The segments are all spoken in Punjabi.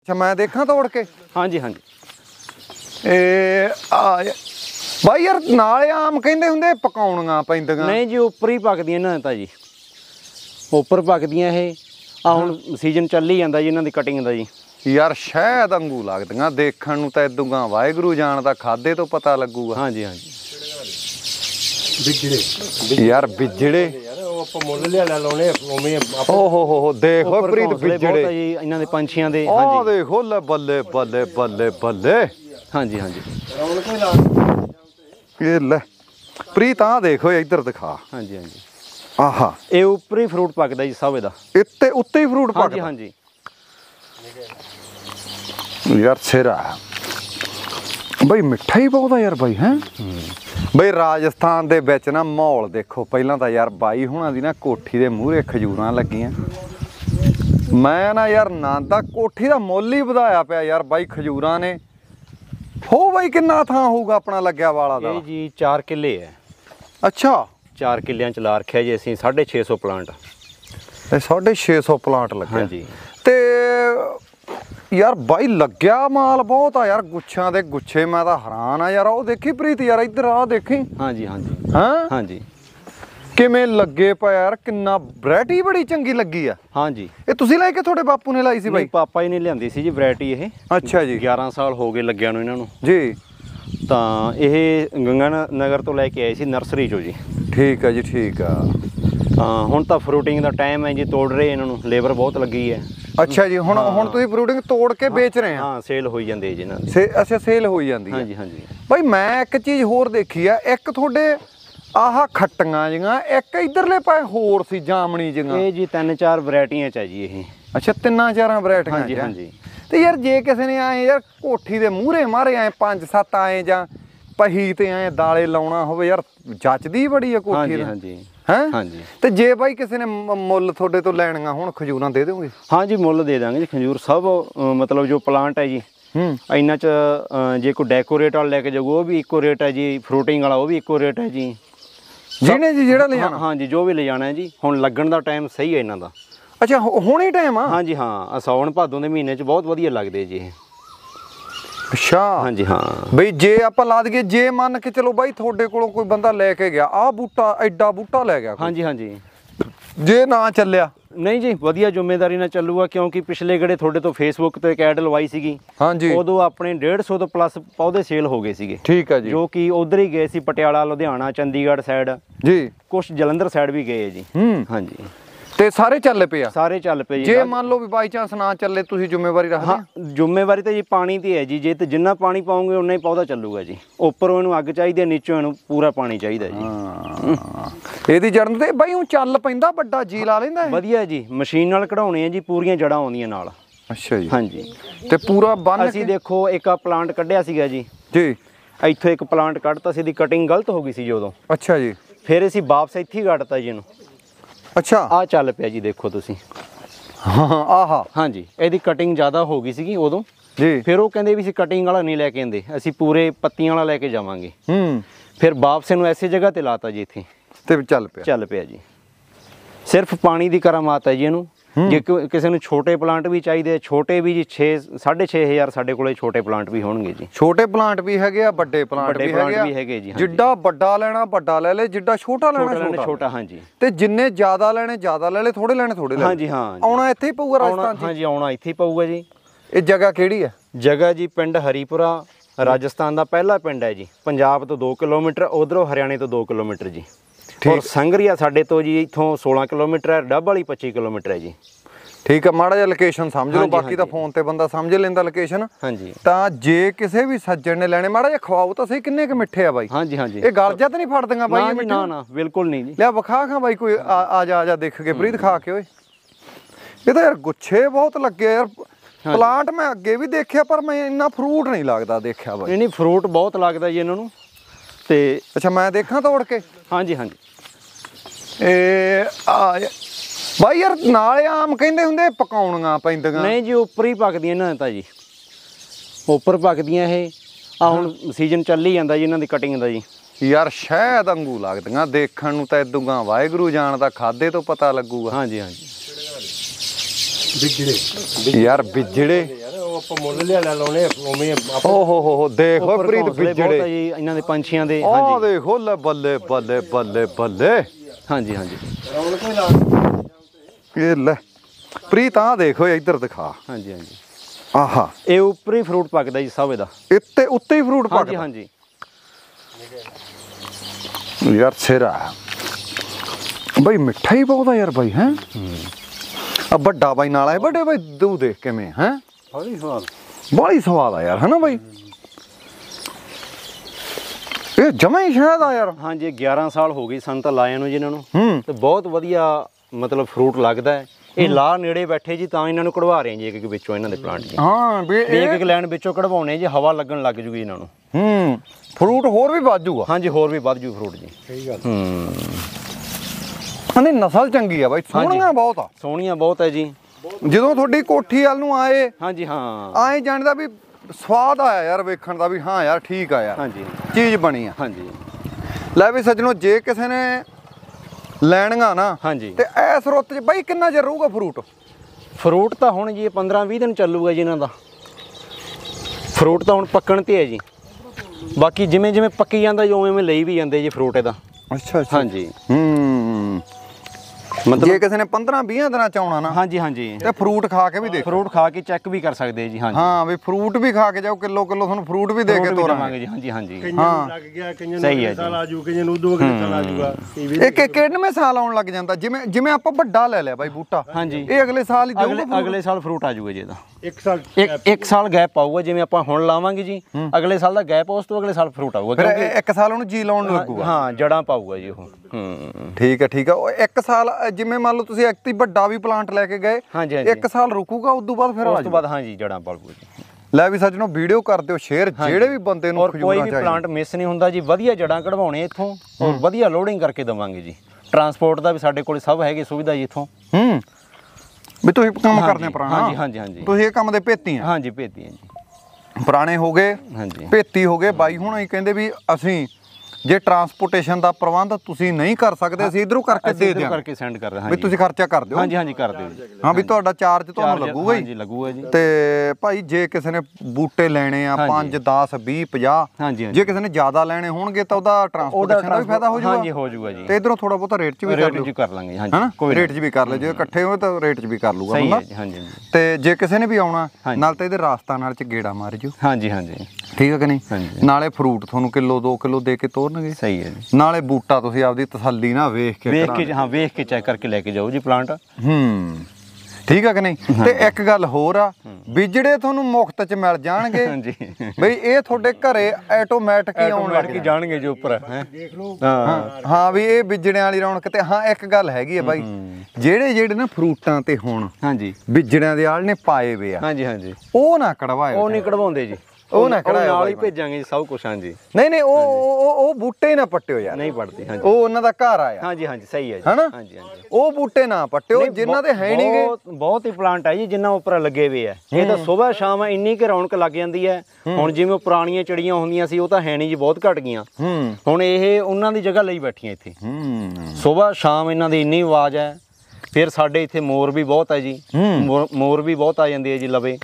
अच्छा मैं देखा तोड़ के। हाँ जी हाँ जी। भाई यार नाले आम कहंदे हुंदे पकाउणीਆਂ पैंਦੀਆਂ। नहीं जी उपर ही पकदियां ना तां जी, उपर पकदियां ये आ हुण सीजन चल ही जांदा जी इन्हां दी कटिंग दा जी। यार शहद अंगू लगदियां देखण नूं तां इदूंगा वाहिगुरू जाणदा खादे तो पता लगूगा। हाँ जी हाँ जी। बिजड़े यार बिजड़े ओहो देखो प्रीत बिजड़े इन्हां दे पंछियां दे। हाँ जी देखो ले बल्ले बल्ले बल्ले बल्ले। हाँ जी हाँ जी। ये ले प्रीत आ देखो इधर दिखा। हाँ जी हाँ जी। आहा ये उपर ही फ्रूट पकदा जी सब इहदा। इत्ते उत्ते ही फ्रूट हाँ जी पकदा। हाँ जी। यार सिरा बई मिठा ही बहुत है यार बाई हैं। बई राजस्थान दे विच ना माहौल देखो पहला तो यार बाई हुणां दी ना कोठी दे मूहरे खजूरां लगियां। मैं ना यार नांदा कोठी दा मुੱਲ ही वधाया पिया यार बाई खजूरां ने। हो बाई किन्ना थां होऊगा अपना लग्या वाला दा? ये जी 4 किले है। अच्छा 4 किलियां च ला रखिया जी असीं 650 प्लांट। 650 प्लांट लगे। हाँ जी। ते यार बाई लग्या माल बहुत आ यार गुच्छां दे गुच्छे। मैं तां हैरान आ यार। ओ देखी प्रीत यार इधर आ देखी। हाँ जी हाँ जी। हाँ हाँ जी। किवें लगे पा यार किन्ना वैरायटी बड़ी चंगी लगी आ। हाँ जी। ये तुसीं लाई के थोड़े बापू ने लाई सी बाई? पापा जी ने लियांदी सी जी वैरायटी ये। अच्छा जी। 11 साल हो गए लग्या नूं इन्हां नूं जी। ਤਾਂ ਇਹ ਗੰਗਾ ਨਗਰ ਤੋਂ ਲੈ ਕੇ ਆਏ ਸੀ ਨਰਸਰੀ ਚੋਂ ਜੀ। ਠੀਕ ਆ ਜੀ ਠੀਕ ਆ। ਹੁਣ ਤਾਂ ਫਰੂਟਿੰਗ ਦਾ ਟਾਈਮ ਹੈ ਜੀ, ਤੋੜ ਰਹੇ ਇਹਨਾਂ ਨੂੰ, ਲੇਬਰ ਬਹੁਤ ਲੱਗੀ ਹੈ। ਅੱਛਾ ਜੀ ਹੁਣ ਤੁਸੀਂ ਫਰੂਟਿੰਗ ਤੋੜ ਕੇ ਵੇਚ ਰਹੇ ਆ? ਹਾਂ ਸੇਲ ਹੋਈ ਜਾਂਦੀ ਹੈ ਜੀ ਇਹਨਾਂ ਦੀ। ਅੱਛਾ ਸੇਲ ਹੋਈ ਜਾਂਦੀ ਹੈ। ਹਾਂਜੀ ਹਾਂਜੀ। ਬਾਈ ਮੈਂ ਇੱਕ ਚੀਜ਼ ਹੋਰ ਦੇਖੀ ਆ, ਇੱਕ ਤੁਹਾਡੇ ਆਹ ਖੱਟੀਆਂ ਜੀਆਂ, ਇੱਕ ਇਧਰਲੇ ਪਾਸੇ ਹੋਰ ਸੀ ਜਾਮਣੀ ਜੀਆਂ। ਇਹ ਜੀ 3-4 ਵੈਰਾਈਟੀਆਂ ਚ ਹੈ ਜੀ ਇਹ। ਅੱਛਾ 3-4 ਵੈਰਾਈਟੀਆਂ। ਹਾਂਜੀ ਹਾਂਜੀ। ਤੇ ਯਾਰ ਜੇ ਕਿਸੇ ਨੇ ਆਏ ਯਾਰ ਕੋਠੀ ਦੇ ਮੂਹਰੇ ਮਾਰੇ ਆਏ 5-7 ਆਏ ਜਾਂ ਪਹੀ ਤੇ ਆਏ ਦਾਲੇ ਲਾਉਣਾ ਹੋਵੇ ਯਾਰ ਜੱਚਦੀ ਬੜੀ ਆ ਕੋਠੀ। ਹਾਂਜੀ ਹਾਂਜੀ। ਹੈਂ ਹਾਂਜੀ। ਤੇ ਜੇ ਬਾਈ ਕਿਸੇ ਨੇ ਮੁੱਲ ਤੁਹਾਡੇ ਤੋਂ ਲੈਣੀਆਂ ਹੁਣ ਖਜੂਰਾਂ ਦੇ ਦਿਓਗੇ? ਹਾਂ ਜੀ ਮੁੱਲ ਦੇ ਦਾਂਗੇ ਜੀ। ਖਜੂਰ ਸਭ ਮਤਲਬ ਜੋ ਪਲਾਂਟ ਹੈ ਜੀ ਇਹਨਾਂ ਚ ਜੇ ਕੋਈ ਡੈਕੋਰੇਟ ਵਾਲਾ ਲੈ ਕੇ ਜਾਊਗਾ ਉਹ ਵੀ ਇੱਕੋ ਰੇਟ ਹੈ ਜੀ, ਫਰੂਟਿੰਗ ਵਾਲਾ ਉਹ ਵੀ ਇੱਕੋ ਰੇਟ ਹੈ ਜੀ। ਜਿਹਨੇ ਜੀ ਜਿਹੜਾ ਲੈ ਜਾਣਾ? ਹਾਂ ਜੀ ਜੋ ਵੀ ਲੈ ਜਾਣਾ ਹੈ ਜੀ। ਹੁਣ ਲੱਗਣ ਦਾ ਟਾਈਮ ਸਹੀ ਹੈ ਇਹਨਾਂ ਦਾ। ਅੱਛਾ ਹੁਣੇ ਟਾਈਮ ਆ? ਹਾਂਜੀ ਹਾਂ ਸਾਉਣ ਭਾਦੋਂ ਦੇ ਮਹੀਨੇ ਚ ਬਹੁਤ ਵਧੀਆ ਲੱਗਦੇ ਜੀ ਇਹ। ਅੱਛਾ ਹਾਂਜੀ ਹਾਂ। ਬਈ ਜੇ ਆਪਾਂ ਲਾ ਦਈਏ, ਜੇ ਮੰਨ ਕੇ ਚਲੋ ਬਾਈ ਤੁਹਾਡੇ ਕੋਲੋਂ ਕੋਈ ਬੰਦਾ ਲੈ ਕੇ ਗਿਆ ਆਹ ਬੂਟਾ, ਐਡਾ ਬੂਟਾ ਲੈ ਗਿਆ, ਹਾਂਜੀ ਹਾਂਜੀ, ਜੇ ਨਾ ਚੱਲਿਆ? ਨਹੀਂ ਜੀ ਵਧੀਆ ਜ਼ਿੰਮੇਵਾਰੀ ਨਾਲ ਚੱਲੂਗਾ, ਕਿਉਂਕਿ ਪਿਛਲੇ ਗੜੇ ਤੁਹਾਡੇ ਤੋਂ ਫੇਸਬੁੱਕ ਤੇ ਇੱਕ ਐਡ ਲਵਾਈ ਸੀਗੀ। ਹਾਂਜੀ। ਉਦੋਂ ਆਪਣੇ 150 ਤੋਂ ਪਲੱਸ ਪੌਦੇ ਸੇਲ ਹੋ ਗਏ ਸੀਗੇ। ਠੀਕ ਹੈ ਜੀ। ਜੋ ਕਿ ਉਧਰ ਹੀ ਗਏ ਸੀ, ਪਟਿਆਲਾ, ਲੁਧਿਆਣਾ, ਚੰਡੀਗੜ੍ਹ ਸਾਈਡ ਜੀ, ਕੁਛ ਜਲੰਧਰ ਸਾਈਡ ਵੀ ਗਏ ਜੀ। ਹਾਂਜੀ। ਤੇ ਸਾਰੇ ਚੱਲ ਪਏ ਆ? ਸਾਰੇ ਚੱਲ ਪਏ ਜੀ। ਜੇ ਮੰਨ ਲਓ ਵੀ ਬਾਈ ਚਾਂਸ ਨਾ ਚੱਲੇ, ਤੁਸੀਂ ਜ਼ਿੰਮੇਵਾਰੀ ਰੱਖਦੇ? ਹਾਂ ਜ਼ਿੰਮੇਵਾਰੀ ਤਾਂ ਜੀ ਪਾਣੀ ਦੀ ਹੈ ਜੀ। ਜੇ ਤੇ ਜਿੰਨਾ ਪਾਣੀ ਪਾਉਂਗੇ ਉਨਾ ਹੀ ਪੌਦਾ ਚੱਲੂਗਾ ਜੀ। ਉੱਪਰੋਂ ਇਹਨੂੰ ਅੱਗ ਚਾਹੀਦੀ ਹੈ, ਨੀਚੋਂ ਇਹਨੂੰ ਪੂਰਾ ਪਾਣੀ ਚਾਹੀਦਾ ਜੀ। ਇਹਦੀ ਜੜਨ ਤੇ ਬਾਈ ਉਹ ਚੱਲ ਪੈਂਦਾ, ਵੱਡਾ ਜੀ ਲਾ ਲੈਂਦਾ ਵਧੀਆ ਜੀ। ਮਸ਼ੀਨ ਨਾਲ ਕਢਾਉਣੇ ਆ ਜੀ, ਪੂਰੀਆਂ ਜੜਾਂ ਆਉਂਦੀਆਂ ਨਾਲ। ਅੱਛਾ ਜੀ। ਹਾਂਜੀ। ਤੇ ਪੂਰਾ ਬੰਨ ਅਸੀਂ ਦੇਖੋ ਇੱਕ ਆ ਪਲਾਂਟ ਕੱਢਿਆ ਸੀਗਾ ਜੀ। ਇੱਥੋਂ ਇੱਕ ਪਲਾਂਟ ਕੱਢਤਾ ਸੀ, ਇਹਦੀ ਕਟਿੰਗ ਗਲਤ ਹੋ ਗਈ ਸੀ ਜਦੋਂ। ਅੱਛਾ ਜੀ। ਫਿਰ ਅਸੀਂ ਵਾਪਸ ਇੱਥੇ ਹੀ ਕੱਢਤਾ ਜੀ ਇਹਨੂੰ। ਅੱਛਾ। ਆ ਚੱਲ ਪਿਆ ਜੀ, ਦੇਖੋ ਤੁਸੀਂ। ਹਾਂ ਆਹਾ। ਹਾਂਜੀ ਇਹਦੀ ਕਟਿੰਗ ਜ਼ਿਆਦਾ ਹੋ ਗਈ ਸੀਗੀ ਉਦੋਂ ਜੀ। ਫਿਰ ਉਹ ਕਹਿੰਦੇ ਵੀ ਅਸੀਂ ਕਟਿੰਗ ਵਾਲਾ ਨਹੀਂ ਲੈ ਕੇ ਆਂਦੇ, ਅਸੀਂ ਪੂਰੇ ਪੱਤੀਆਂ ਵਾਲਾ ਲੈ ਕੇ ਜਾਵਾਂਗੇ। ਫਿਰ ਵਾਪਸ ਇਹਨੂੰ ਐਸੀ ਜਗ੍ਹਾ ਤੇ ਲਾਤਾ ਜੀ, ਇੱਥੇ ਤੇ ਚੱਲ ਪਿਆ ਜੀ। ਸਿਰਫ ਪਾਣੀ ਦੀ ਕਰਾਮਾਤ ਹੈ ਜੀ ਇਹਨੂੰ। ਜੇ ਕਿਸੇ ਨੂੰ ਛੋਟੇ ਪਲਾਂਟ ਵੀ ਚਾਹੀਦੇ, ਛੋਟੇ ਵੀ ਜੀ 6,500 ਸਾਡੇ ਕੋਲੇ ਛੋਟੇ ਪਲਾਂਟ ਵੀ ਹੋਣਗੇ ਜੀ। ਛੋਟੇ ਪਲਾਂਟ ਵੀ ਹੈਗੇ ਆ, ਵੱਡੇ ਪਲਾਂਟ ਵੀ ਹੈਗੇ ਜੀ। ਜਿੱਡਾ ਵੱਡਾ ਲੈਣਾ ਵੱਡਾ ਲੈ ਲੈ, ਜਿੱਡਾ ਛੋਟਾ ਲੈਣਾ ਛੋਟਾ। ਹਾਂਜੀ। ਤੇ ਜਿੰਨੇ ਜ਼ਿਆਦਾ ਲੈਣੇ ਜ਼ਿਆਦਾ ਲੈ ਲੈ, ਥੋੜੇ ਲੈਣੇ ਥੋੜੇ ਲੈ। ਹਾਂਜੀ ਹਾਂ। ਆਉਣਾ ਇੱਥੇ ਹੀ ਪਊਗਾ ਰਾਜਸਥਾਨ ਚ? ਹਾਂਜੀ ਆਉਣਾ ਇੱਥੇ ਹੀ ਪਊਗਾ ਜੀ। ਇਹ ਜਗ੍ਹਾ ਕਿਹੜੀ ਹੈ? ਜਗ੍ਹਾ ਜੀ ਪਿੰਡ ਹਰੀਪੁਰਾ, ਰਾਜਸਥਾਨ ਦਾ ਪਹਿਲਾ ਪਿੰਡ ਹੈ ਜੀ। ਪੰਜਾਬ ਤੋਂ 2 ਕਿਲੋਮੀਟਰ, ਉਧਰੋਂ ਹਰਿਆਣੇ ਤੋਂ 2 ਕਿਲੋਮੀਟਰ ਜੀ। ਔਰ ਸੰਗਰੀਆ ਸਾਡੇ ਤੋਂ ਜੀ ਇੱਥੋਂ 16 ਕਿਲੋਮੀਟਰ ਹੈ, ਡੱਬ ਵਾਲੀ 25 ਕਿਲੋਮੀਟਰ ਹੈ ਜੀ। ਠੀਕ ਹੈ, ਮਾੜਾ ਜਿਹਾ ਲੋਕੇਸ਼ਨ ਸਮਝ ਲਓ, ਬਾਕੀ ਤਾਂ ਫੋਨ ਤੇ ਬੰਦਾ ਸਮਝ ਲੈਂਦਾ ਲੋਕੇਸ਼ਨ। ਹਾਂਜੀ। ਤਾਂ ਜੇ ਕਿਸੇ ਵੀ ਸੱਜਣ ਨੇ ਲੈਣੇ, ਮਾੜਾ ਜਿਹਾ ਖਵਾਓ ਤਾਂ ਸਹੀ, ਕਿੰਨੇ ਕੁ ਮਿੱਠੇ ਆ ਬਾਈ? ਹਾਂਜੀ ਹਾਂਜੀ। ਇਹ ਗਲ ਜਾ ਤਾਂ ਨਹੀਂ ਫੜਦੀਆਂ ਬਾਈ? ਨਾ ਨਾ ਬਿਲਕੁਲ ਨਹੀਂ ਜੀ। ਲੈ ਵਿਖਾ ਖਾਂ ਬਾਈ, ਕੋਈ ਆ ਜਾ ਦੇਖ ਕੇ ਪ੍ਰੀਤ, ਖਾ ਕੇ ਓਏ। ਇਹ ਤਾਂ ਯਾਰ ਗੁੱਛੇ ਬਹੁਤ ਲੱਗੇ ਯਾਰ। ਪਲਾਂਟ ਮੈਂ ਅੱਗੇ ਵੀ ਦੇਖਿਆ, ਪਰ ਮੈਂ ਇੰਨਾ ਫਰੂਟ ਨਹੀਂ ਲੱਗਦਾ ਦੇਖਿਆ ਬਾਈ। ਨਹੀਂ ਫਰੂਟ ਬਹੁਤ ਲੱਗਦਾ ਜੀ ਇਹਨਾਂ ਨੂੰ। ਤੇ ਅੱਛਾ ਮੈਂ ਦੇਖਾਂ ਤੋੜ ਕੇ? ਹਾਂਜੀ ਹਾਂਜੀ। ਬਾਈ ਯਾਰ ਨਾਲੇ ਆਮ ਕਹਿੰਦੇ ਹੁੰਦੇ ਪਕਾਉਣੀਆਂ ਪੈਂਦੀਆਂ। ਨਹੀਂ ਜੀ ਉੱਪਰ ਹੀ ਪਕਦੀਆਂ ਇਹਨਾਂ ਤਾਂ ਜੀ, ਉੱਪਰ ਪਕਦੀਆਂ ਇਹ। ਆ ਹੁਣ ਸੀਜ਼ਨ ਚੱਲ ਹੀ ਜਾਂਦਾ ਜੀ ਇਹਨਾਂ ਦੀ ਕਟਿੰਗ ਦਾ ਜੀ। ਯਾਰ ਸ਼ਹਿਦ ਅੰਗੂ ਲੱਗਦੀਆਂ ਦੇਖਣ ਨੂੰ ਤਾਂ ਇਦੂਗਾ ਵਾਹਿਗੁਰੂ ਜਾਣਦਾ ਖਾਦੇ ਤੋਂ ਪਤਾ ਲੱਗੂਗਾ। ਹਾਂਜੀ ਹਾਂਜੀ। ਬਿਜੜੇ ਯਾਰ ਬਿਜੜੇ ਉਹ ਆਪਾਂ ਮੁੱਲ ਲਿਆ ਲਾਉਣੇ ਉਵੇਂ ਆਪਾਂ ਓਹ ਦੇਖੋ ਪ੍ਰੀਤ ਘੋਂਸਲੇ ਬਹੁਤ ਆ ਵਿਜੜੇ ਜੀ ਇਹਨਾਂ ਦੇ ਪੰਛੀਆਂ ਦੇ। ਆਹ ਹਾਂਜੀ ਦੇਖੋ ਲੈ ਬੱਲੇ ਬੱਲੇ ਬੱਲੇ ਬੱਲੇ ਹਾਂਜੀ ਹਾਂਜੀ ਰੌਣਕ ਹੀ ਲਾ ਇਹ ਲੈ ਪ੍ਰੀਤ ਆਹ ਦੇਖੋ ਇੱਧਰ ਦਿਖਾ। ਹਾਂਜੀ ਹਾਂਜੀ ਆਹਾ ਇਹ ਉੱਪਰ ਹੀ ਫਰੂਟ ਪੱਕਦਾ ਜੀ ਸਭ ਇਹਦਾ। ਇੱਥੇ ਉੱਤੇ ਹੀ ਫਰੂਟ ਹਾਂਜੀ ਪੱਕਦਾ ਹਾਂਜੀ ਯਾਰ ਸਿਰਾ ਬਈ ਮਿੱਠਾ ਹੀ ਬਹੁਤ ਆ ਯਾਰ ਬਾਈ ਹੈ। ਆ ਵੱਡਾ ਬਾਈ ਨਾਲ ਆਏ ਵੱਡੇ ਬਾਈ ਤੂੰ ਦੇਖ ਕਿਵੇਂ ਹੈ ਹੌਲੀ ਸਵਾਲ ਬੜੀ ਸਵਾਦ ਆ ਯਾਰ ਹਨਾ ਬਾਈ। ਇਹ ਜਮਾ ਹੀ ਸ਼ਾਇਦ ਆ ਯਾਰ। ਹਾਂਜੀ 11 ਸਾਲ ਹੋ ਗਏ ਸਾਨੂੰ ਤਾਂ ਲਾਇਆਂ ਨੂੰ ਜੀ ਇਹਨਾਂ ਨੂੰ, ਹੂੰ ਤੇ ਬਹੁਤ ਵਧੀਆ ਮਤਲਬ ਫਰੂਟ ਲੱਗਦਾ ਹੈ। ਇਹ ਲਾ ਨੇੜੇ ਬੈਠੇ ਜੀ ਤਾਂ ਇਹਨਾਂ ਨੂੰ ਕਢਵਾ ਰਹੇ ਜੀ ਇੱਕ ਇੱਕ ਵਿੱਚੋਂ ਇਹਨਾਂ ਦੇ ਪਲਾਂਟ ਜੀ। ਹਾਂ ਵੀ ਇੱਕ ਇੱਕ ਲਾਈਨ ਵਿੱਚੋਂ ਕਢਵਾਉਣੇ ਜੀ, ਹਵਾ ਲੱਗਣ ਲੱਗ ਜੂਗੀ ਇਹਨਾਂ ਨੂੰ। ਹੂੰ ਫਰੂਟ ਹੋਰ ਵੀ ਵੱਧ ਜੂਗਾ। ਹਾਂਜੀ ਹੋਰ ਵੀ ਵੱਧ ਜੂ ਫਰੂਟ ਜੀ। ਸਹੀ ਗੱਲ ਇਹਦੀ ਨਸਲ ਚੰਗੀ ਆ ਬਾਈ, ਸੋਹਣੀਆਂ ਬਹੁਤ ਆ। ਸੋਹਣੀਆਂ ਬਹੁਤ ਹੈ ਜੀ। ਜਦੋਂ ਤੁਹਾਡੀ ਕੋਠੀ ਵੱਲ ਨੂੰ ਆਏ ਹਾਂਜੀ ਹਾਂ ਆਏ ਜਾਣਦਾ ਵੀ ਸਵਾਦ ਆਇਆ ਯਾਰ ਵੇਖਣ ਦਾ ਵੀ ਹਾਂ ਯਾਰ ਠੀਕ ਆ ਯਾਰ ਹਾਂਜੀ ਚੀਜ਼ ਬਣੀ ਆ। ਹਾਂਜੀ ਲੈ ਵੀ ਸੱਜਣੋ ਜੇ ਕਿਸੇ ਨੇ ਲੈਣੀਆਂ ਨਾ ਹਾਂਜੀ ਤੇ ਇਸ ਰੁੱਤ 'ਚ ਬਾਈ ਕਿੰਨਾ ਚਿਰ ਰਹੂਗਾ ਫਰੂਟ? ਫਰੂਟ ਤਾਂ ਹੁਣ ਜੀ 15-20 ਦਿਨ ਚੱਲੂਗਾ ਜੀ ਇਹਨਾਂ ਦਾ। ਫਰੂਟ ਤਾਂ ਹੁਣ ਪੱਕਣ ਤੇ ਹੈ ਜੀ, ਬਾਕੀ ਜਿਵੇਂ ਜਿਵੇਂ ਪੱਕੀ ਜਾਂਦਾ ਉਵੇਂ ਉਵੇਂ ਲਈ ਵੀ ਜਾਂਦੇ ਜੀ ਫਰੂਟ ਇਹਦਾ। ਅੱਛਾ ਹਾਂਜੀ ਮਤਲਬ ਜੇ ਕਿਸੇ ਨੇ 15-20 ਦਿਨਾਂ ਚ ਆਉਣਾ ਨਾ ਹਾਂਜੀ ਹਾਂਜੀ ਤੇ ਫਰੂਟ ਖਾ ਕੇ ਵੀ ਦੇਖੋ। ਫਰੂਟ ਖਾ ਕੇ ਚੈੱਕ ਵੀ ਕਰ ਸਕਦੇ ਜੀ। ਹਾਂਜੀ ਹਾਂ ਵੀ ਫਰੂਟ ਵੀ ਖਾ ਕੇ ਜਾਓ, ਕਿਲੋ ਕਿਲੋ ਤੁਹਾਨੂੰ ਫਰੂਟ ਵੀ ਦੇ ਕੇ ਫਰੂਟ ਵੀ ਤੋਰਾਂਗੇ ਦੇਵਾਂਗੇ ਜੀ। ਹਾਂਜੀ ਹਾਂਜੀ ਕਈਆਂ ਨੂੰ ਲੱਗ ਗਿਆ, ਕਈਆਂ ਨੂੰ ਸਹੀ ਹੈ ਅਗਲੇ ਸਾਲ ਆ ਜੂ, ਕਈਆਂ ਨੂੰ ਉਦੋਂ ਅਗਲੇ ਸਾਲ ਆ ਜੂਗਾ। ਇਹ ਵੀ ਇੱਕ ਕਿੰਨਵੇਂ ਸਾਲ ਆਉਣ ਲੱਗ ਜਾਂਦਾ? ਜਿਵੇਂ ਜਿਵੇਂ ਆਪਾਂ ਵੱਡਾ ਲੈ ਲਿਆ ਬਾਈ ਬੂਟਾ, ਹਾਂਜੀ ਇਹ ਅਗਲੇ ਸਾਲ ਹੀ ਦੇਊਗਾ। ਅਗਲੇ ਸਾਲ ਫਰੂਟ ਆ ਜਾਊਗਾ ਜੀ ਇਹਦਾ। ਇੱਕ ਸਾਲ ਇੱਕ ਸਾਲ ਗੈਪ ਪਾਊਗਾ, ਜਿਵੇਂ ਆਪਾਂ ਹੁਣ ਲਾਵਾਂਗੇ ਜੀ ਅਗਲੇ ਸਾਲ ਦਾ ਗੈਪ, ਉਸ ਤੋਂ ਅਗਲੇ ਸਾਲ ਫਰੂਟ ਆਊਗਾ। ਫਿਰ ਇੱਕ ਸਾਲ ਉਹਨੂੰ ਜੀ ਲਾਉਣ ਨੂੰ ਲੱਗੂਗਾ। ਹਾਂ ਜੜਾਂ ਪਾਊਗਾ ਜੀ ਉਹ। ਠੀਕ ਹੈ ਠੀਕ ਹੈ। ਉਹ ਇੱਕ ਸਾਲ ਜਿਵੇਂ ਮੰਨ ਲਓ ਤੁਸੀਂ ਇੱਕ ਵੱਡਾ ਵੀ ਪਲਾਂਟ ਲੈ ਕੇ ਗਏ, ਹਾਂਜੀ ਹਾਂਜੀ ਇੱਕ ਸਾਲ ਰੁਕੂਗਾ, ਉਸ ਤੋਂ ਬਾਅਦ ਫਿਰ ਉਸ ਤੋਂ ਬਾਅਦ ਹਾਂਜੀ ਜੜਾਂ ਪਾਊਗਾ ਜੀ। ਲੈ ਵੀ ਸੱਜਣੋ ਵੀਡੀਓ ਕਰ ਦਿਓ ਸ਼ੇਅਰ, ਜਿਹੜੇ ਵੀ ਬੰਦੇ ਨੂੰ ਔਰ ਕੋਈ ਖਜੂਰਾਂ ਵੀ ਚਾਹੀਦੀਆਂ। ਪਲਾਂਟ ਮਿਸ ਨਹੀਂ ਹੁੰਦਾ ਜੀ। ਵਧੀਆ ਜੜਾਂ ਕਢਵਾਉਣੇ ਇੱਥੋਂ, ਔਰ ਵਧੀਆ ਲੋਡਿੰਗ ਕਰਕੇ ਦੇਵਾਂਗੇ ਜੀ। ਟਰਾਂਸਪੋਰਟ ਦਾ ਵੀ ਸਾਡੇ ਕੋਲ ਸਭ ਹੈਗੇ ਸੁਵਿਧਾ ਜੀ ਇੱਥੋਂ। ਵੀ ਤੁਸੀਂ ਕੰਮ ਕਰਦੇ ਆ ਪੁਰਾਣਾ? ਹਾਂਜੀ ਹਾਂਜੀ ਹਾਂਜੀ ਤੁਸੀਂ ਇਹ ਕੰਮ ਦੇ ਭੇਤੀ ਆ? ਹਾਂਜੀ ਭੇਜਦੀ ਹਾਂ ਜੀ। ਪੁਰਾਣੇ ਹੋ ਗਏ, ਹਾਂਜੀ ਭੇਤੀ ਹੋ ਗਏ। ਬਾਈ ਹੁਣ ਹੀ ਕਹਿੰਦੇ ਵੀ ਅਸੀਂ ਜੇ ਟਰਾਂਸਪੋਰਟੇਸ਼ਨ ਦਾ ਪ੍ਰਬੰਧ ਤੁਸੀਂ ਨਹੀਂ ਕਰ ਸਕਦੇ, ਅਸੀਂ ਇਧਰੋਂ ਕਰਕੇ ਦੇ ਦਿਆਂਗੇ, ਕਰਕੇ ਸੈਂਡ ਕਰ ਰਹੇ ਹਾਂ ਵੀ ਤੁਸੀਂ ਖਰਚਾ ਕਰ ਦਿਓ। ਹਾਂਜੀ ਹਾਂਜੀ ਕਰ ਦਿਓ ਜੀ। ਹਾਂ ਵੀ ਤੁਹਾਡਾ ਚਾਰਜ ਤੁਹਾਨੂੰ ਲੱਗੂਗਾ ਹੀ। ਹਾਂਜੀ ਲੱਗੂਗਾ ਜੀ। ਤੇ ਭਾਈ ਜੇ ਕਿਸੇ ਨੇ ਬੂਟੇ ਲੈਣੇ ਆ 5 10 20 50, ਹਾਂਜੀ ਜੇ ਕਿਸੇ ਨੇ ਜ਼ਿਆਦਾ ਲੈਣੇ ਹੋਣਗੇ ਤਾਂ ਉਹਦਾ ਟਰਾਂਸਪੋਰਟੇਸ਼ਨ ਦਾ ਵੀ ਫਾਇਦਾ ਹੋ ਜਾਊਗਾ। ਹਾਂਜੀ ਹੋ ਜਾਊਗਾ ਜੀ। ਤੇ ਇਧਰੋਂ ਥੋੜਾ ਬਹੁਤਾ ਰੇਟ 'ਚ ਵੀ ਕਰ ਲਿਓ। ਰੇਟ 'ਚ ਕਰ ਲਾਂਗੇ ਹਾਂਜੀ। ਹਨਾ ਕੋਈ ਰੇਟ 'ਚ ਵੀ ਕਰ ਲਿਓ, ਜੇ ਇਕੱਠੇ ਹੋਏ ਤਾਂ ਰੇਟ 'ਚ ਵੀ ਕਰ ਲੂਗਾ ਸਹੀ ਬੰਦਾ। ਹੈ ਜੀ। ਹਾਂਜੀ ਹਾਂਜੀ ਤੇ ਜੇ ਕਿਸੇ ਨੇ ਵੀ ਆਉਣਾ ਨਾਲ ਤਾਂ ਇਹਦੇ ਰਾਸਤਾ ਨਾਲ 'ਚ ਗੇੜਾ ਮਾਰ ਜਿਓ। ਹਾਂਜੀ ਹਾਂਜੀ ਠੀਕ ਹੈ ਕਿ ਨਹੀਂ? ਹਾਂਜੀ। ਨਾਲੇ ਫਰੂਟ ਤੁਹਾਨੂੰ ਕਿਲੋ 2 ਕਿਲੋ ਦੇ ਕੇ ਤੋਰਨਗੇ। ਸਹੀ ਹੈ ਜੀ। ਨਾਲੇ ਬੂਟਾ ਤੁਸੀਂ ਆਪਦੀ ਤਸੱਲੀ ਨਾਲ ਵੇਖ ਕੇ ਹਾਂ ਵੇਖ ਕੇ ਚੈੱਕ ਕਰਕੇ ਲੈ ਕੇ ਜਾਓ ਜੀ ਪਲਾਂਟ। ਠੀਕ ਹੈ ਕਿ ਨਹੀਂ? ਤੇ ਇੱਕ ਗੱਲ ਹੋਰ ਆ ਵੀ ਜਿਹੜੇ ਤੁਹਾਨੂੰ ਮੁਫਤ ਚ ਮਿਲ ਜਾਣਗੇ ਹਾਂਜੀ ਬਈ ਇਹ ਤੁਹਾਡੇ ਘਰੇ ਆਟੋਮੈਟਿਕ ਹੀ ਆਉਣ ਲੱਗ ਜਾਣਗੇ ਜੀ ਉੱਪਰ। ਦੇਖ ਲਓ। ਹਾਂ ਵੀ ਇਹ ਵਿਜੜਿਆਂ ਵਾਲੀ ਰੌਣਕ। ਤੇ ਹਾਂ ਇੱਕ ਗੱਲ ਹੈਗੀ ਹੈ ਬਾਈ, ਜਿਹੜੇ ਨਾ ਫਰੂਟਾਂ ਤੇ ਹੁਣ ਹਾਂਜੀ ਵਿਜੜਿਆਂ ਦੇ ਆਲ ਨੇ ਪਾਏ ਵੇ ਆ, ਹਾਂਜੀ ਹਾਂਜੀ ਉਹ ਨਾ ਕਢਵਾਇਓ। ਉਹ ਨਹੀਂ ਕਢਵਾਉਂਦੇ ਜੀ। ਉਹ ਨਾ ਕਢਾਇਓ ਨਾਲ ਹੀ ਭੇਜਾਂਗੇ ਜੀ ਸਭ ਕੁਝ। ਹਾਂਜੀ ਨਹੀਂ ਉਹ ਬੂਟੇ ਨਾ ਪੱਟਿਓ ਯਾਰ, ਨਹੀਂ ਪੜਦੀ। ਹਾਂਜੀ ਉਹ ਉਹਨਾਂ ਦਾ ਘਰ ਆਇਆ। ਹਾਂਜੀ ਹਾਂਜੀ ਸਹੀ ਹੈ ਜੀ। ਹਨਾ? ਹਾਂਜੀ ਹਾਂਜੀ ਉਹ ਬੂਟੇ ਨਾ ਪੱਟਿਓ ਜਿਨ੍ਹਾਂ ਦੇ ਹੈ ਨਹੀਂਗੇ। ਬਹੁਤ ਹੀ ਪਲਾਂਟ ਹੈ ਜੀ ਜਿਨ੍ਹਾਂ ਉੱਪਰ ਲੱਗੇ ਹੋਏ ਆ। ਇਹ ਤਾਂ ਸਵੇਰ ਸ਼ਾਮ ਇੰਨੀ ਕਿ ਰੌਣਕ ਲੱਗ ਜਾਂਦੀ ਹੈ। ਹੁਣ ਜਿਵੇਂ ਪੁਰਾਣੀਆਂ ਚਿੜੀਆਂ ਹੁੰਦੀਆਂ ਸੀ ਉਹ ਤਾਂ ਹੈ ਨਹੀਂ ਜੀ, ਬਹੁਤ ਘਟ ਗਈਆਂ। ਹੁਣ ਇਹ ਉਹਨਾਂ ਦੀ ਜਗ੍ਹਾ ਲਈ ਬੈਠੀਆਂ ਇੱਥੇ। ਸਵੇਰ ਸ਼ਾਮ ਇਹਨਾਂ ਦੀ ਇੰਨੀ ਆਵਾਜ਼ ਹੈ। ਫਿਰ ਸਾਡੇ ਇੱਥੇ ਮੋਰ ਵੀ ਬਹੁਤ ਹੈ ਜੀ। ਮੋਰ ਵੀ ਬਹੁਤ ਆ ਜਾਂਦੇ ਆ ਜੀ ਲਵੇ।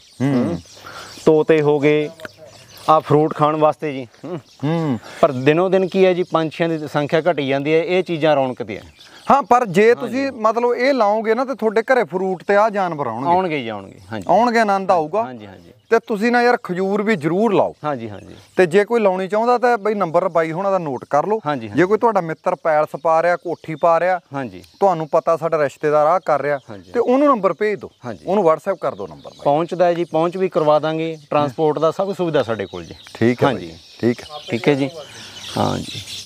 ਤੋਤੇ ਹੋ ਗਏ ਆ ਫਰੂਟ ਖਾਣ ਵਾਸਤੇ ਜੀ। ਪਰ ਦਿਨੋਂ ਦਿਨ ਕੀ ਹੈ ਜੀ, ਪੰਛੀਆਂ ਦੀ ਸੰਖਿਆ ਘਟੀ ਜਾਂਦੀ ਹੈ। ਇਹ ਚੀਜ਼ਾਂ ਰੌਣਕ ਤੇ ਹੈ। ਹਾਂ ਪਰ ਜੇ ਤੁਸੀਂ ਮਤਲਬ ਇਹ ਲਾਓਗੇ ਨਾ ਤੇ ਤੁਹਾਡੇ ਘਰੇ ਫਰੂਟ ਤੇ ਆ ਜਾਨਵਰ ਆਉਣਗੇ ਜੀ। ਆਉਣਗੇ ਹਾਂਜੀ ਆਉਣਗੇ, ਆਨੰਦ ਆਊਗਾ। ਹਾਂਜੀ ਹਾਂਜੀ ਤੇ ਤੁਸੀਂ ਨਾ ਯਾਰ ਖਜੂਰ ਵੀ ਜ਼ਰੂਰ ਲਾਓ। ਹਾਂਜੀ ਹਾਂਜੀ ਤੇ ਜੇ ਕੋਈ ਲਾਉਣੀ ਚਾਹੁੰਦਾ ਤਾਂ ਬਈ ਨੰਬਰ ਬਾਈ ਹੋਣਾ ਦਾ ਨੋਟ ਕਰ ਲਓ। ਹਾਂਜੀ ਜੇ ਕੋਈ ਤੁਹਾਡਾ ਮਿੱਤਰ ਪੈਲਸ ਪਾ ਰਿਹਾ, ਕੋਠੀ ਪਾ ਰਿਹਾ, ਹਾਂਜੀ ਤੁਹਾਨੂੰ ਪਤਾ ਸਾਡਾ ਰਿਸ਼ਤੇਦਾਰ ਆ ਕਰ ਰਿਹਾ, ਤੇ ਉਹਨੂੰ ਨੰਬਰ ਭੇਜ ਦਿਓ, ਉਹਨੂੰ WhatsApp ਕਰ ਦਿਓ ਨੰਬਰ। ਪਹੁੰਚਦਾ ਹੈ ਜੀ, ਪਹੁੰਚ ਵੀ ਕਰਵਾ ਦਾਂਗੇ। ਟਰਾਂਸਪੋਰਟ ਦਾ ਸਭ ਸੁਵਿਧਾ ਸਾਡੇ ਕੋਲ ਜੀ। ਠੀਕ ਹੈ ਹਾਂਜੀ ਠੀਕ ਹੈ ਠੀਕ ਹੈ ਜੀ। ਹਾਂਜੀ।